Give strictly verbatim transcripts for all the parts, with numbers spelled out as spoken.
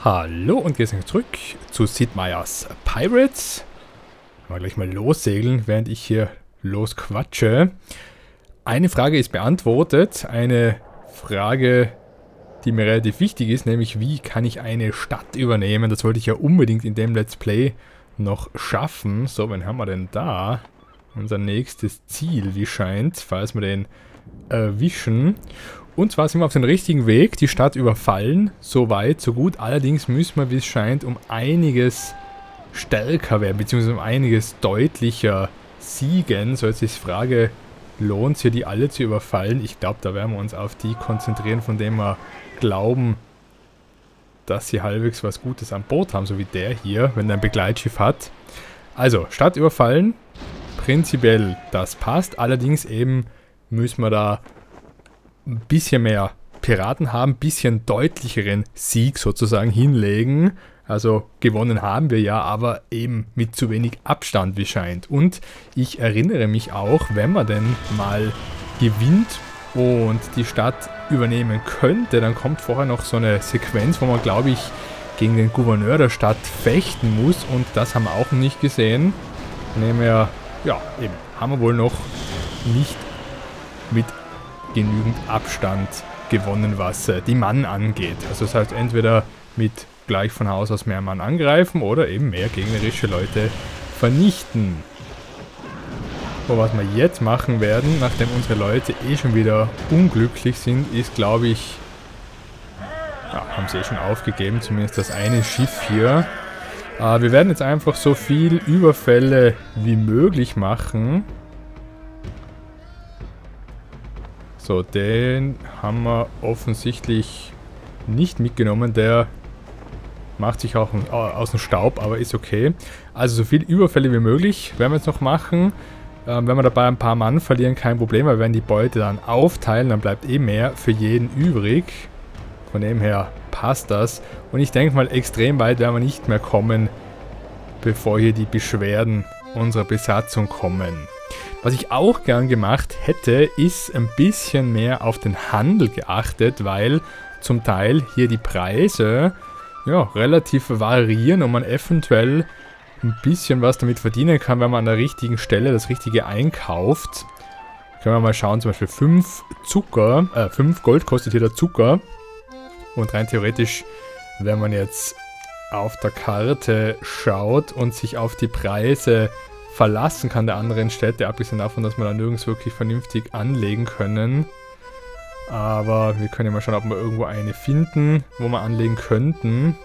Hallo und wir sind zurück zu Sid Meier's Pirates. Mal gleich mal lossegeln, während ich hier losquatsche. Eine Frage ist beantwortet, eine Frage, die mir relativ wichtig ist, nämlich wie kann ich eine Stadt übernehmen? Das wollte ich ja unbedingt in dem Let's Play noch schaffen. So, wen haben wir denn da? Unser nächstes Ziel, wie scheint, falls wir den erwischen. Und zwar sind wir auf dem richtigen Weg, die Stadt überfallen, so weit, so gut. Allerdings müssen wir, wie es scheint, um einiges stärker werden, beziehungsweise um einiges deutlicher siegen. So, jetzt ist die Frage, lohnt es hier, die alle zu überfallen? Ich glaube, da werden wir uns auf die konzentrieren, von denen wir glauben, dass sie halbwegs was Gutes an Bord haben, so wie der hier, wenn er ein Begleitschiff hat. Also, Stadt überfallen, prinzipiell das passt, allerdings eben müssen wir da ein bisschen mehr Piraten haben, ein bisschen deutlicheren Sieg sozusagen hinlegen. Also gewonnen haben wir ja, aber eben mit zu wenig Abstand, wie scheint. Und ich erinnere mich auch, wenn man denn mal gewinnt und die Stadt übernehmen könnte, dann kommt vorher noch so eine Sequenz, wo man, glaube ich, gegen den Gouverneur der Stadt fechten muss. Und das haben wir auch nicht gesehen. Nehmen wir, ja, eben, haben wir wohl noch nicht mit genügend Abstand gewonnen, was äh, die Mann angeht. Also das heißt, entweder mit gleich von Haus aus mehr Mann angreifen oder eben mehr gegnerische Leute vernichten. Und was wir jetzt machen werden, nachdem unsere Leute eh schon wieder unglücklich sind, ist, glaube ich, ja, haben sie eh schon aufgegeben, zumindest das eine Schiff hier. Äh, wir werden jetzt einfach so viel Überfälle wie möglich machen. So, den haben wir offensichtlich nicht mitgenommen. Der macht sich auch aus dem Staub, aber ist okay. Also so viel Überfälle wie möglich werden wir jetzt noch machen. Ähm, wenn wir dabei ein paar Mann verlieren, kein Problem. Wir werden die Beute dann aufteilen, dann bleibt eh mehr für jeden übrig. Von dem her passt das. Und ich denke mal, extrem weit werden wir nicht mehr kommen, bevor hier die Beschwerden unserer Besatzung kommen. Was ich auch gern gemacht hätte, ist ein bisschen mehr auf den Handel geachtet, weil zum Teil hier die Preise ja, relativ variieren und man eventuell ein bisschen was damit verdienen kann, wenn man an der richtigen Stelle das Richtige einkauft. Können wir mal schauen, zum Beispiel fünf Zucker, äh, fünf Gold kostet hier der Zucker. Und rein theoretisch, wenn man jetzt auf der Karte schaut und sich auf die Preise verlassen kann der anderen Städte, abgesehen davon, dass wir da nirgends wirklich vernünftig anlegen können. Aber wir können ja mal schauen, ob wir irgendwo eine finden, wo wir anlegen könnten.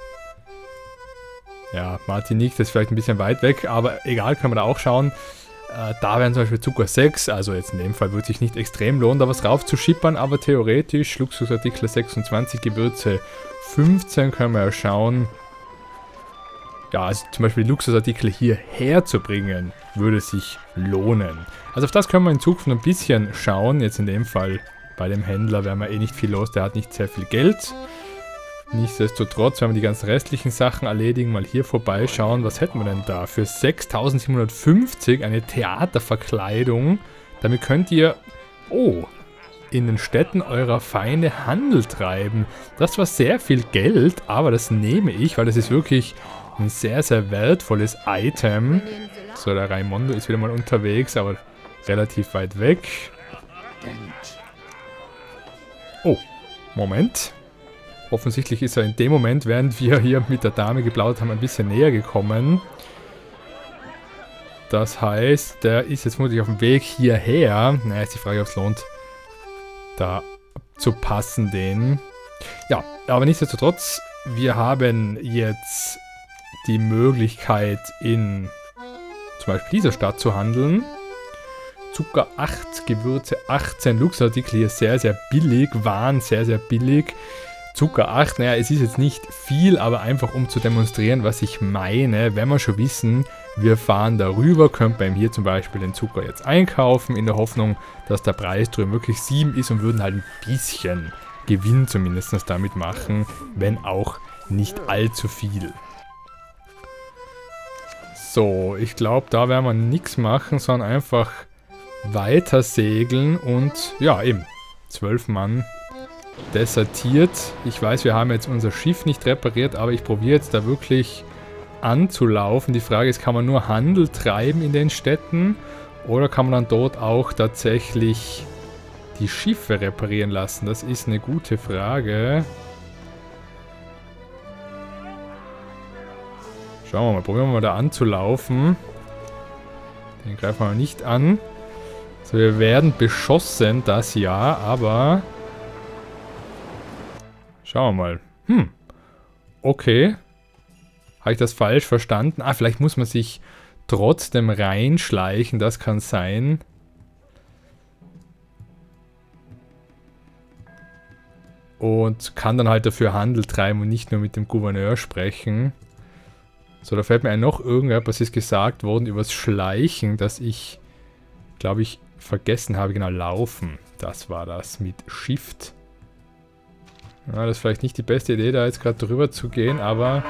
Ja, Martinique, das ist vielleicht ein bisschen weit weg, aber egal, können wir da auch schauen. Äh, da wären zum Beispiel Zucker sechs, also jetzt in dem Fall würde sich nicht extrem lohnen, da was rauf zu schippern, aber theoretisch Luxusartikel sechsundzwanzig, Gewürze fünfzehn, können wir ja schauen. Ja, also zum Beispiel Luxusartikel hierher zu bringen, würde sich lohnen. Also auf das können wir in Zukunft ein bisschen schauen. Jetzt in dem Fall bei dem Händler werden wir eh nicht viel los, der hat nicht sehr viel Geld. Nichtsdestotrotz, wenn wir die ganzen restlichen Sachen erledigen, mal hier vorbeischauen. Was hätten wir denn da? Für sechstausendsiebenhundertfünfzig eine Theaterverkleidung. Damit könnt ihr, oh, in den Städten eurer Feinde Handel treiben. Das war sehr viel Geld, aber das nehme ich, weil das ist wirklich ein sehr, sehr wertvolles Item. So, der Raimondo ist wieder mal unterwegs, aber relativ weit weg. Oh, Moment. Offensichtlich ist er in dem Moment, während wir hier mit der Dame geplaudert haben, ein bisschen näher gekommen. Das heißt, der ist jetzt vermutlich auf dem Weg hierher. Naja, ist die Frage, ob es lohnt, da zu passen, den. Ja, aber nichtsdestotrotz, wir haben jetzt die Möglichkeit, in zum Beispiel dieser Stadt zu handeln. Zucker acht, Gewürze achtzehn, Luxusartikel hier sehr, sehr billig, Waren sehr, sehr billig. Zucker acht, naja, es ist jetzt nicht viel, aber einfach um zu demonstrieren, was ich meine. Wenn wir schon wissen, wir fahren darüber, könnte man hier zum Beispiel den Zucker jetzt einkaufen, in der Hoffnung, dass der Preis drüben wirklich sieben ist und würden halt ein bisschen Gewinn zumindest damit machen, wenn auch nicht allzu viel. So, ich glaube, da werden wir nichts machen, sondern einfach weiter segeln und ja, eben, zwölf Mann desertiert. Ich weiß, wir haben jetzt unser Schiff nicht repariert, aber ich probiere jetzt da wirklich anzulaufen. Die Frage ist, kann man nur Handel treiben in den Städten oder kann man dann dort auch tatsächlich die Schiffe reparieren lassen? Das ist eine gute Frage. Schauen wir mal, probieren wir mal da anzulaufen. Den greifen wir mal nicht an. So, wir werden beschossen, das ja, aber... Schauen wir mal. Hm. Okay. Habe ich das falsch verstanden? Ah, vielleicht muss man sich trotzdem reinschleichen, das kann sein. Und kann dann halt dafür Handel treiben und nicht nur mit dem Gouverneur sprechen. So, da fällt mir ein, noch irgendetwas ist gesagt worden übers Schleichen, dass ich, glaube ich, vergessen habe. Genau, laufen. Das war das mit Shift. Ja, das ist vielleicht nicht die beste Idee, da jetzt gerade drüber zu gehen, aber...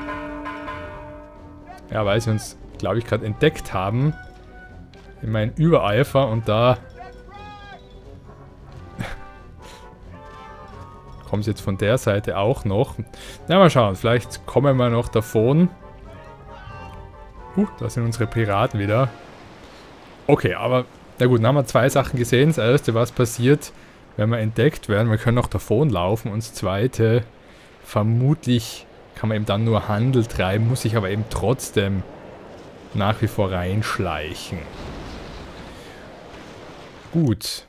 Ja, weil sie uns, glaube ich, gerade entdeckt haben. In meinem Übereifer und da... kommt es jetzt von der Seite auch noch. Na, mal schauen, vielleicht kommen wir noch davon. Uh, da sind unsere Piraten wieder. Okay, aber, na gut, dann haben wir zwei Sachen gesehen. Das erste, was passiert, wenn wir entdeckt werden, wir können noch davonlaufen. Und das zweite, vermutlich kann man eben dann nur Handel treiben, muss sich aber eben trotzdem nach wie vor reinschleichen. Gut.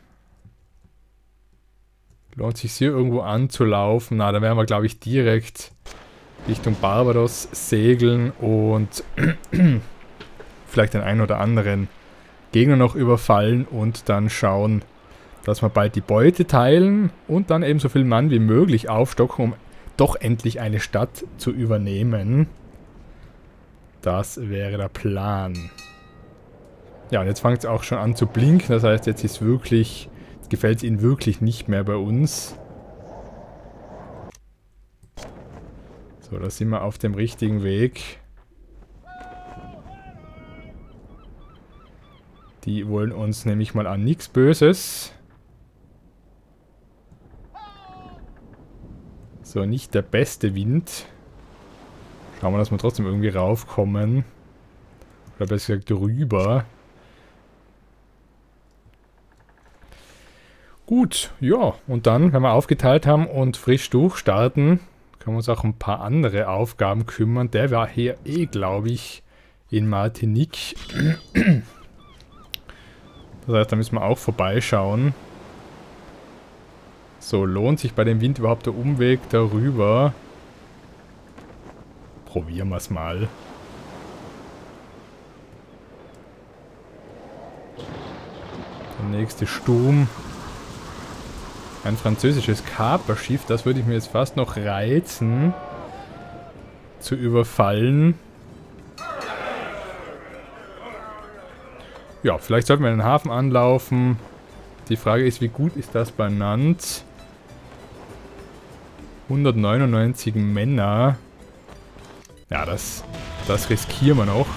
Lohnt sich hier irgendwo anzulaufen? Na, da werden wir, glaube ich, direkt Richtung Barbados segeln und vielleicht den einen oder anderen Gegner noch überfallen und dann schauen, dass wir bald die Beute teilen und dann eben so viel Mann wie möglich aufstocken, um doch endlich eine Stadt zu übernehmen. Das wäre der Plan. Ja, und jetzt fängt es auch schon an zu blinken, das heißt, jetzt ist wirklich, jetzt gefällt es ihnen wirklich nicht mehr bei uns. So, da sind wir auf dem richtigen Weg. Die wollen uns nämlich mal an nichts Böses. So, nicht der beste Wind. Schauen wir, dass wir trotzdem irgendwie raufkommen. Oder besser gesagt rüber. Gut, ja. Und dann, wenn wir aufgeteilt haben und frisch durchstarten, können wir uns auch um ein paar andere Aufgaben kümmern. Der war hier eh, glaube ich, in Martinique. Das heißt, da müssen wir auch vorbeischauen. So, lohnt sich bei dem Wind überhaupt der Umweg darüber? Probieren wir es mal. Der nächste Sturm. Ein französisches Kaperschiff, das würde ich mir jetzt fast noch reizen, zu überfallen. Ja, vielleicht sollten wir in den Hafen anlaufen. Die Frage ist, wie gut ist das benannt? hundertneunundneunzig Männer. Ja, das, das riskieren wir noch.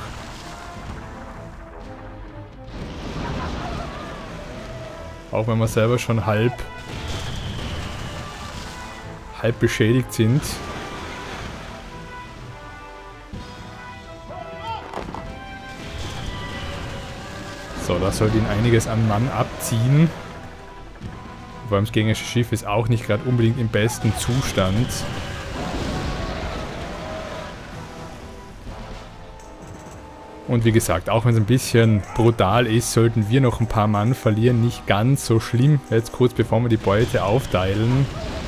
Auch wenn wir selber schon halb, halb beschädigt sind. So, das sollte ihn einiges an Mann abziehen. Vor allem das gegnerische Schiff ist auch nicht gerade unbedingt im besten Zustand. Und wie gesagt, auch wenn es ein bisschen brutal ist, sollten wir noch ein paar Mann verlieren. Nicht ganz so schlimm, jetzt kurz bevor wir die Beute aufteilen.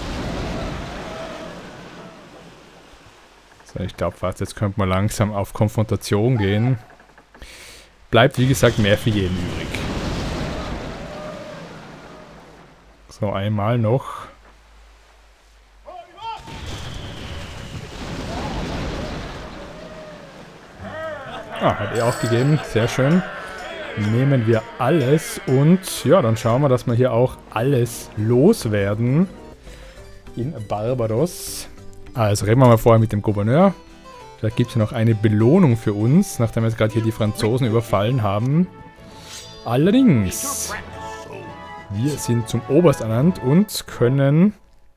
So, ich glaube fast, jetzt könnte man langsam auf Konfrontation gehen. Bleibt, wie gesagt, mehr für jeden übrig. So, einmal noch. Ah, hat er aufgegeben. Sehr schön. Nehmen wir alles und ja, dann schauen wir, dass wir hier auch alles loswerden in Barbados. Also reden wir mal vorher mit dem Gouverneur. Da gibt es ja noch eine Belohnung für uns, nachdem wir jetzt gerade hier die Franzosen überfallen haben. Allerdings, wir sind zum Oberst ernannt und können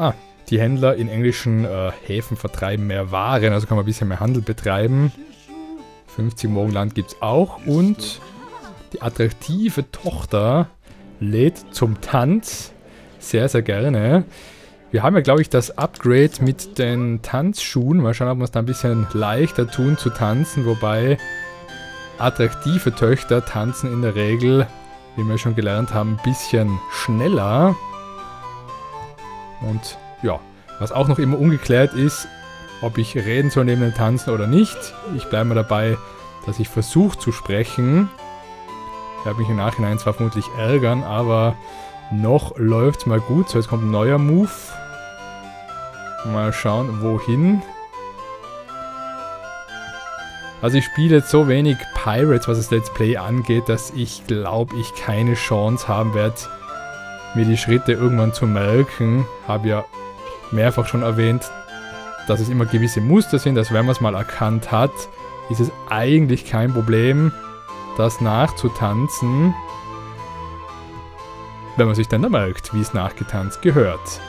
Ah, die Händler in englischen äh, Häfen vertreiben mehr Waren, also kann man ein bisschen mehr Handel betreiben. fünfzig Morgenland gibt es auch. Und die attraktive Tochter lädt zum Tanz sehr, sehr gerne. Wir haben ja, glaube ich, das Upgrade mit den Tanzschuhen. Mal schauen, ob wir es da ein bisschen leichter tun zu tanzen. Wobei attraktive Töchter tanzen in der Regel, wie wir schon gelernt haben, ein bisschen schneller. Und ja, was auch noch immer ungeklärt ist, ob ich reden soll neben dem Tanzen oder nicht. Ich bleibe mal dabei, dass ich versuche zu sprechen. Ich werde mich im Nachhinein zwar vermutlich ärgern, aber noch läuft es mal gut. So, jetzt kommt ein neuer Move. Mal schauen, wohin. Also ich spiele jetzt so wenig Pirates, was das Let's Play angeht, dass ich glaube, ich keine Chance haben werde, mir die Schritte irgendwann zu merken. Habe ja mehrfach schon erwähnt, dass es immer gewisse Muster sind, dass wenn man es mal erkannt hat, ist es eigentlich kein Problem, das nachzutanzen, wenn man sich dann da merkt, wie es nachgetanzt gehört.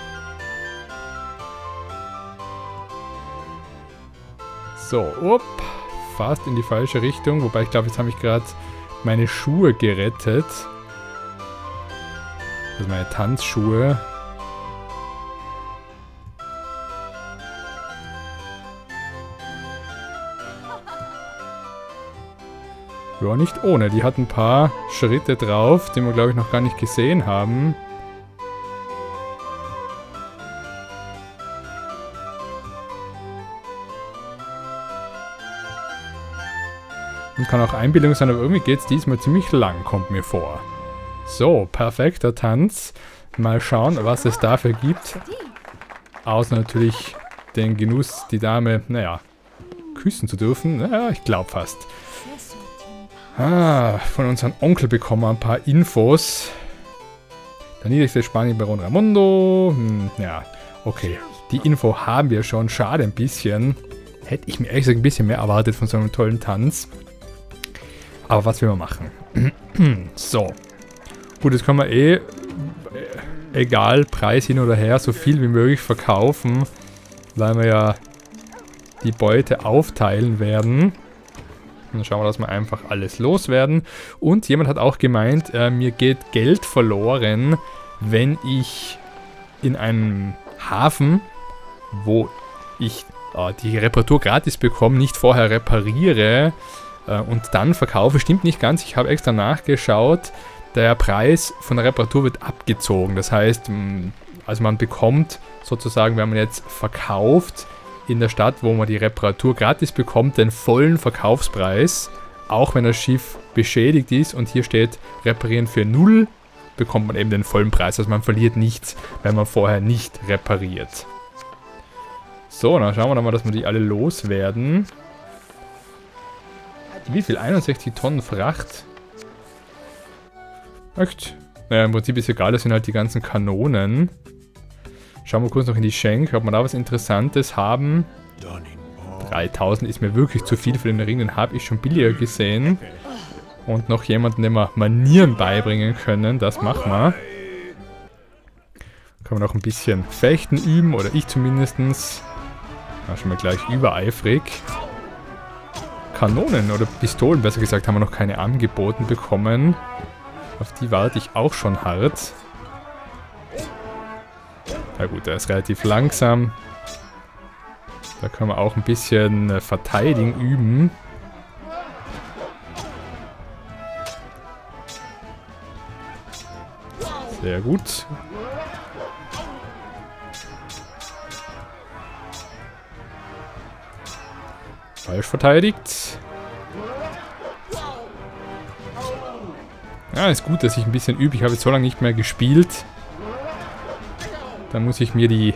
So, upp, fast in die falsche Richtung, wobei ich glaube, jetzt habe ich gerade meine Schuhe gerettet. Also meine Tanzschuhe. Ja, nicht ohne. Die hat ein paar Schritte drauf, die wir, glaube ich, noch gar nicht gesehen haben. Und kann auch Einbildung sein, aber irgendwie geht es diesmal ziemlich lang, kommt mir vor. So, perfekter Tanz. Mal schauen, was es dafür gibt. Außer natürlich den Genuss, die Dame, naja, küssen zu dürfen. Naja, ich glaube fast. Ah, von unserem Onkel bekommen wir ein paar Infos. Der niedrigste Spanier-Baron Ramundo. Hm, ja, okay. Die Info haben wir schon. Schade ein bisschen. Hätte ich mir ehrlich gesagt ein bisschen mehr erwartet von so einem tollen Tanz. Aber was will man machen? So. Gut, jetzt können wir eh, egal, Preis hin oder her, so viel wie möglich verkaufen. Weil wir ja die Beute aufteilen werden. Und dann schauen wir, dass wir einfach alles loswerden. Und jemand hat auch gemeint, äh, mir geht Geld verloren, wenn ich in einem Hafen, wo ich äh, die Reparatur gratis bekomme, nicht vorher repariere äh, und dann verkaufe. Stimmt nicht ganz, ich habe extra nachgeschaut. Der Preis von der Reparatur wird abgezogen. Das heißt, mh, also man bekommt sozusagen, wenn man jetzt verkauft, in der Stadt, wo man die Reparatur gratis bekommt, den vollen Verkaufspreis, auch wenn das Schiff beschädigt ist und hier steht reparieren für null, bekommt man eben den vollen Preis, also man verliert nichts, wenn man vorher nicht repariert. So, dann schauen wir doch mal, dass wir die alle loswerden. Wie viel? einundsechzig Tonnen Fracht? Echt? Naja, im Prinzip ist egal, das sind halt die ganzen Kanonen. Schauen wir kurz noch in die Schenk, ob wir da was Interessantes haben. dreitausend ist mir wirklich zu viel für den Ring, den habe ich schon billiger gesehen. Und noch jemanden, dem wir Manieren beibringen können, das machen wir. Können wir noch ein bisschen Fechten üben, oder ich zumindest. Da schon mal gleich übereifrig. Kanonen oder Pistolen, besser gesagt, haben wir noch keine angeboten bekommen. Auf die warte ich auch schon hart. Na gut, der ist relativ langsam. Da können wir auch ein bisschen äh, Verteidigen üben. Sehr gut. Falsch verteidigt. Ja, ist gut, dass ich ein bisschen übe. Ich habe jetzt so lange nicht mehr gespielt. Dann muss ich mir die,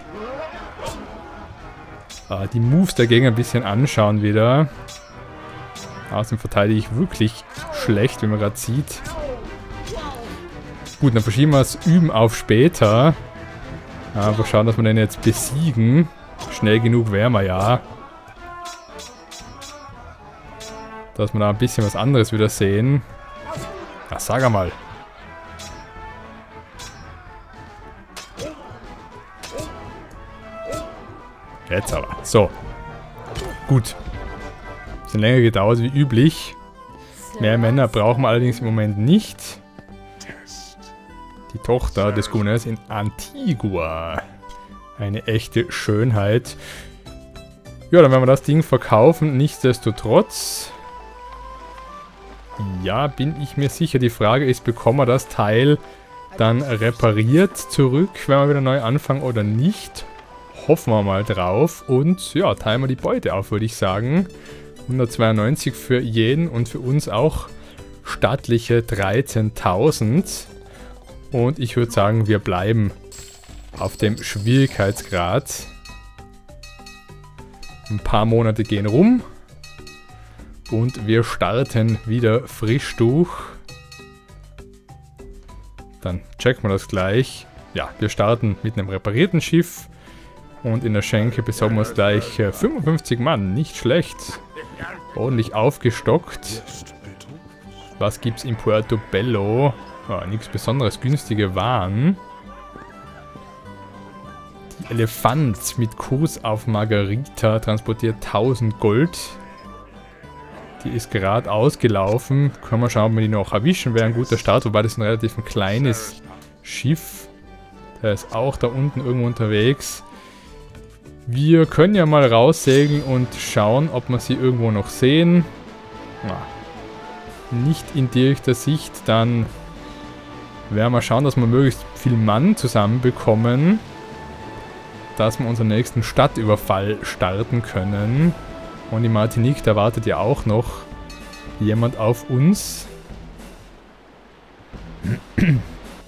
äh, die Moves der Gegner ein bisschen anschauen wieder. Außerdem verteidige ich wirklich schlecht, wie man gerade sieht. Gut, dann verschieben wir das Üben auf später. Aber schauen, dass wir den jetzt besiegen. Schnell genug wären wir ja. Dass wir da ein bisschen was anderes wieder sehen. Ach, sag einmal. Jetzt aber. So. Gut. Bisschen länger gedauert wie üblich. Mehr Männer brauchen wir allerdings im Moment nicht. Die Tochter des Gouverneurs in Antigua. Eine echte Schönheit. Ja, dann werden wir das Ding verkaufen. Nichtsdestotrotz. Ja, bin ich mir sicher. Die Frage ist, bekommen wir das Teil dann repariert zurück, wenn wir wieder neu anfangen oder nicht? Hoffen wir mal drauf. Und ja, teilen wir die Beute auf, würde ich sagen. hundertzweiundneunzig für jeden und für uns auch stattliche dreizehntausend. Und ich würde sagen, wir bleiben auf dem Schwierigkeitsgrad. Ein paar Monate gehen rum. Und wir starten wieder frisch durch. Dann checken wir das gleich. Ja, wir starten mit einem reparierten Schiff. Und in der Schenke besorgen wir uns gleich äh, fünfundfünfzig Mann. Nicht schlecht. Ordentlich aufgestockt. Was gibt's in Puerto Bello? Ja, nichts Besonderes. Günstige Waren. Die Elefant mit Kurs auf Margarita transportiert tausend Gold. Die ist gerade ausgelaufen. Können wir schauen, ob wir die noch erwischen. Wäre ein guter Start, wobei das ist ein relativ ein kleines Schiff. Der ist auch da unten irgendwo unterwegs. Wir können ja mal raussegeln und schauen, ob wir sie irgendwo noch sehen. Na, nicht in direkter Sicht. Dann werden wir schauen, dass wir möglichst viel Mann zusammenbekommen. Dass wir unseren nächsten Stadtüberfall starten können. Und die Martinique, da wartet ja auch noch jemand auf uns. Reden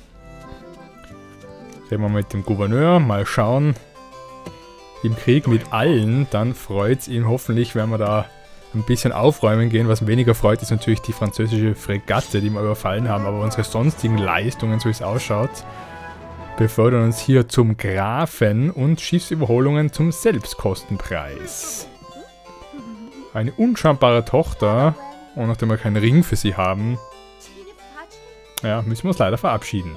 wir mit dem Gouverneur, mal schauen. Im Krieg mit allen, dann freut es ihn hoffentlich, wenn wir da ein bisschen aufräumen gehen. Was weniger freut, ist natürlich die französische Fregatte, die wir überfallen haben. Aber unsere sonstigen Leistungen, so wie es ausschaut, befördern uns hier zum Grafen und Schiffsüberholungen zum Selbstkostenpreis. Eine unscheinbare Tochter. Und nachdem wir keinen Ring für sie haben, ja, müssen wir uns leider verabschieden.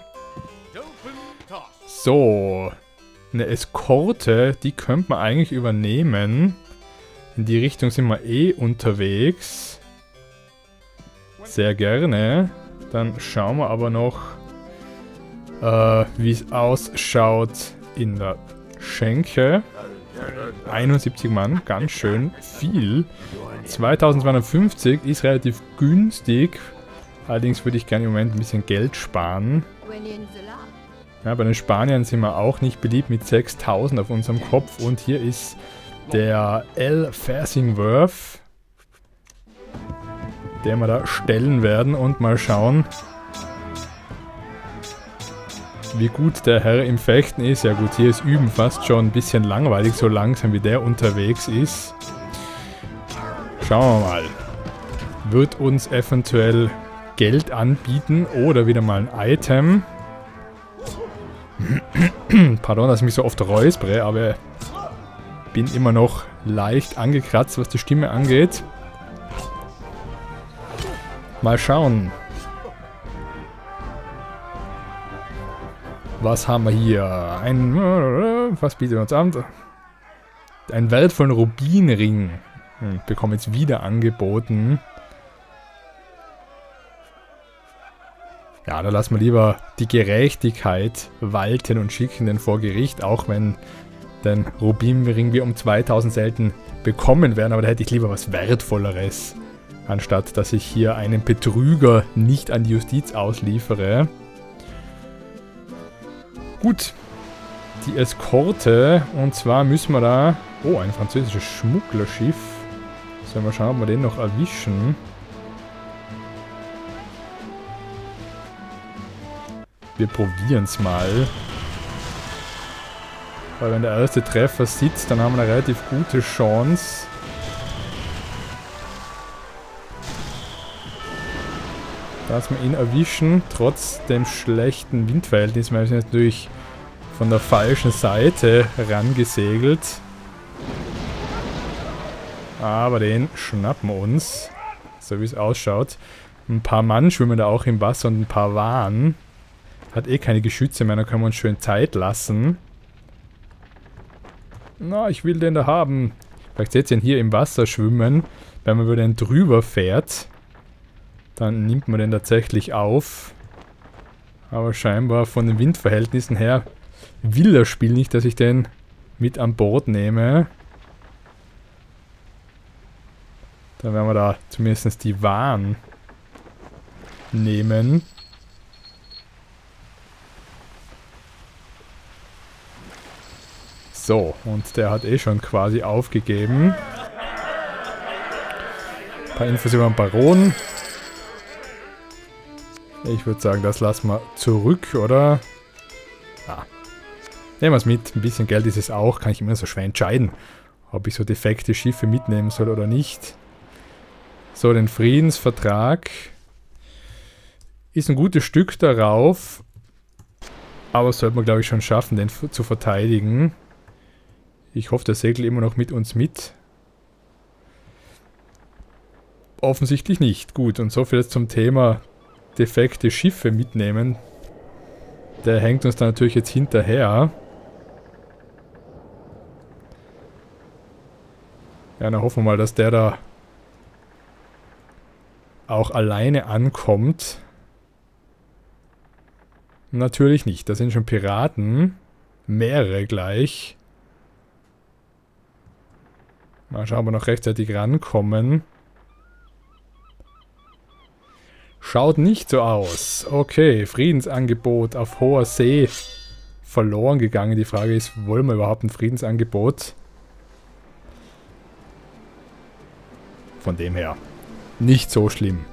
So. Eine Eskorte, die könnte man eigentlich übernehmen. In die Richtung sind wir eh unterwegs. Sehr gerne. Dann schauen wir aber noch, äh, wie es ausschaut in der Schenke. einundsiebzig Mann, ganz schön viel. zweitausendzweihundertfünfzig ist relativ günstig. Allerdings würde ich gerne im Moment ein bisschen Geld sparen. Ja, bei den Spaniern sind wir auch nicht beliebt mit sechstausend auf unserem Kopf. Und hier ist der El Fersingworth, den wir da stellen werden und mal schauen, wie gut der Herr im Fechten ist. Ja gut, hier ist Üben fast schon ein bisschen langweilig, so langsam wie der unterwegs ist. Schauen wir mal. Wird uns eventuell Geld anbieten oder wieder mal ein Item. Pardon, dass ich mich so oft räuspere, aber bin immer noch leicht angekratzt, was die Stimme angeht. Mal schauen. Was haben wir hier? Ein... Was bietet uns an? Ein wertvollen Rubinring. Hm, bekommen jetzt wieder angeboten. Ja, da lassen wir lieber die Gerechtigkeit walten und schicken den vor Gericht, auch wenn den Rubinring wir um zweitausend selten bekommen werden. Aber da hätte ich lieber was Wertvolleres, anstatt dass ich hier einen Betrüger nicht an die Justiz ausliefere. Gut, die Eskorte, und zwar müssen wir da... Oh, ein französisches Schmugglerschiff. Sollen wir schauen, ob wir den noch erwischen. Wir probieren es mal. Weil wenn der erste Treffer sitzt, dann haben wir eine relativ gute Chance. Dass wir ihn erwischen, trotz dem schlechten Windverhältnis. Wir sind natürlich von der falschen Seite rangesegelt. Aber den schnappen wir uns. So wie es ausschaut. Ein paar Mann schwimmen da auch im Wasser und ein paar Waren. Hat eh keine Geschütze mehr, dann können wir uns schön Zeit lassen. Na, ich will den da haben. Vielleicht seht ihr ihn hier im Wasser schwimmen. Wenn man über den drüber fährt, dann nimmt man den tatsächlich auf. Aber scheinbar von den Windverhältnissen her will das Spiel nicht, dass ich den mit an Bord nehme. Dann werden wir da zumindest die Waren nehmen. So, und der hat eh schon quasi aufgegeben. Ein paar Infos über den Baron. Ich würde sagen, das lassen wir zurück, oder? Ah. Nehmen wir es mit. Ein bisschen Geld ist es auch. Kann ich immer so schwer entscheiden, ob ich so defekte Schiffe mitnehmen soll oder nicht. So, den Friedensvertrag. Ist ein gutes Stück darauf. Aber sollte man, glaube ich, schon schaffen, den zu verteidigen. Ich hoffe, der segelt immer noch mit uns mit. Offensichtlich nicht. Gut, und so viel jetzt zum Thema defekte Schiffe mitnehmen. Der hängt uns da natürlich jetzt hinterher. Ja, dann hoffen wir mal, dass der da auch alleine ankommt. Natürlich nicht. Da sind schon Piraten. Mehrere gleich. Mal schauen, ob wir noch rechtzeitig rankommen. Schaut nicht so aus. Okay, Friedensangebot auf hoher See verloren gegangen. Die Frage ist, wollen wir überhaupt ein Friedensangebot? Von dem her, nicht so schlimm.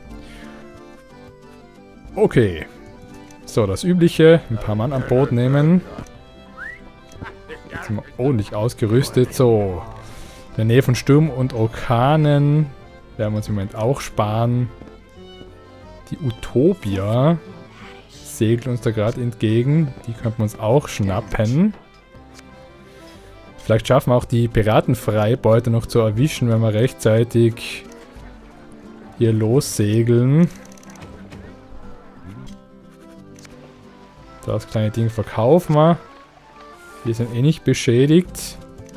Okay. So, das Übliche. Ein paar Mann an Bord nehmen. Jetzt sind wir ordentlich ausgerüstet. So. In der Nähe von Stürmen und Orkanen werden wir uns im Moment auch sparen. Die Utopia segelt uns da gerade entgegen. Die könnten wir uns auch schnappen. Vielleicht schaffen wir auch die Piratenfreibeute noch zu erwischen, wenn wir rechtzeitig hier lossegeln. Das kleine Ding verkaufen wir. Wir sind eh nicht beschädigt.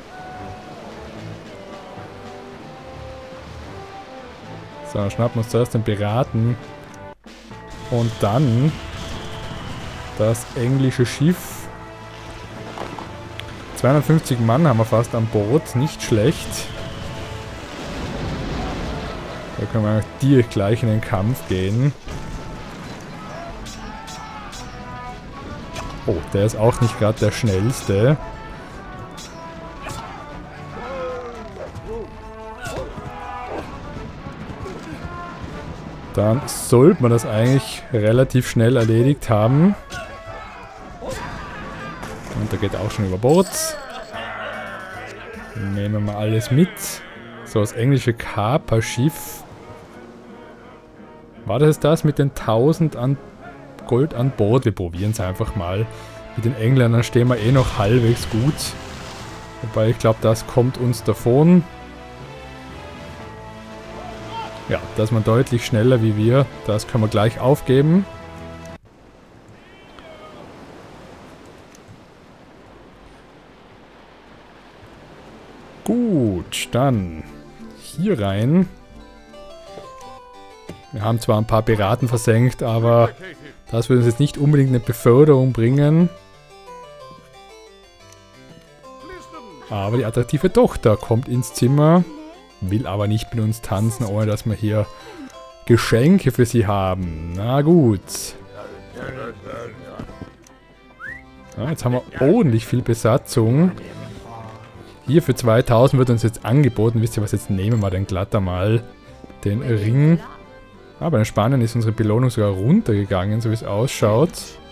So, dann schnappen wir uns zuerst den Piraten. Und dann das englische Schiff. zweihundertfünfzig Mann haben wir fast an Bord. Nicht schlecht. Da können wir direkt gleich in den Kampf gehen. Oh, der ist auch nicht gerade der schnellste. Dann sollte man das eigentlich relativ schnell erledigt haben. Und da geht auch schon über Bord. Nehmen wir mal alles mit. So, das englische Kaperschiff. War das das mit den tausend an Gold an Bord? Wir probieren es einfach mal. Mit den Engländern stehen wir eh noch halbwegs gut. Wobei ich glaube, das kommt uns davon. Ja, da ist man deutlich schneller wie wir. Das können wir gleich aufgeben. Gut, dann hier rein. Wir haben zwar ein paar Piraten versenkt, aber das würde uns jetzt nicht unbedingt eine Beförderung bringen. Aber die attraktive Tochter kommt ins Zimmer. Will aber nicht mit uns tanzen, ohne dass wir hier Geschenke für sie haben. Na gut. Ja, jetzt haben wir ordentlich viel Besatzung. Hier für zweitausend wird uns jetzt angeboten. Wisst ihr was, jetzt nehmen wir den glatter mal. Den Ring. Aber in Spanien ist unsere Belohnung sogar runtergegangen, so wie es ausschaut.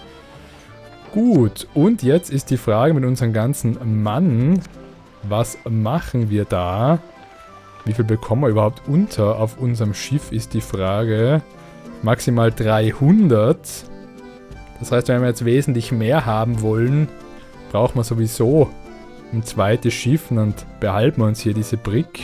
Gut, und jetzt ist die Frage mit unserem ganzen Mann. Was machen wir da? Wie viel bekommen wir überhaupt unter auf unserem Schiff, ist die Frage. Maximal dreihundert. Das heißt, wenn wir jetzt wesentlich mehr haben wollen, brauchen wir sowieso ein zweites Schiff. Und dann behalten wir uns hier diese Brick.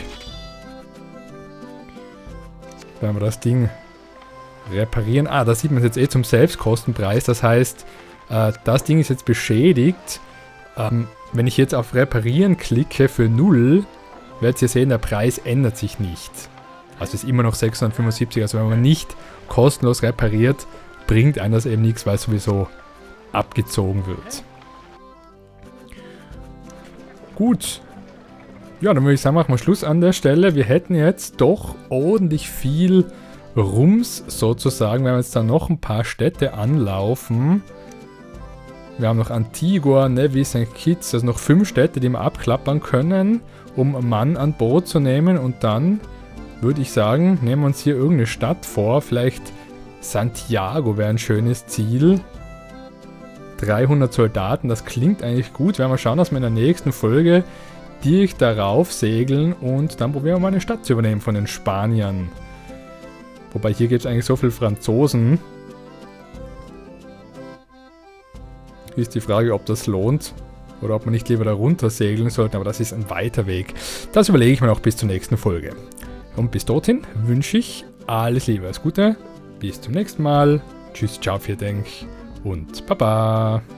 Wenn wir das Ding reparieren. Ah, da sieht man es jetzt eh zum Selbstkostenpreis. Das heißt, äh, das Ding ist jetzt beschädigt. Ähm, wenn ich jetzt auf Reparieren klicke für null, werdet ihr sehen, der Preis ändert sich nicht. Also ist immer noch sechshundertfünfundsiebzig. Also wenn man nicht kostenlos repariert, bringt einem das eben nichts, weil es sowieso abgezogen wird. Gut. Ja, dann würde ich sagen, machen wir Schluss an der Stelle. Wir hätten jetzt doch ordentlich viel Rums sozusagen. Wir haben jetzt da noch ein paar Städte anlaufen. Wir haben noch Antigua, Nevis, Sankt Kitts, also noch fünf Städte, die wir abklappern können, um Mann an Bord zu nehmen. Und dann würde ich sagen, nehmen wir uns hier irgendeine Stadt vor. Vielleicht Santiago wäre ein schönes Ziel. dreihundert Soldaten, das klingt eigentlich gut. Wir werden mal schauen, dass wir in der nächsten Folge direkt darauf segeln und dann probieren wir mal eine Stadt zu übernehmen von den Spaniern. Wobei hier gibt es eigentlich so viele Franzosen. Hier ist die Frage, ob das lohnt oder ob man nicht lieber da runter segeln sollte, aber das ist ein weiter Weg. Das überlege ich mir noch bis zur nächsten Folge. Und bis dorthin wünsche ich alles Liebe, alles Gute, bis zum nächsten Mal. Tschüss, ciao, vielen Dank und Baba.